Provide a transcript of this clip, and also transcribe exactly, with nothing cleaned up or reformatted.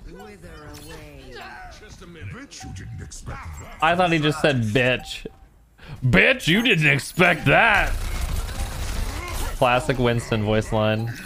I thought he just said bitch. Bitch, you didn't expect that. Classic Winston voice line.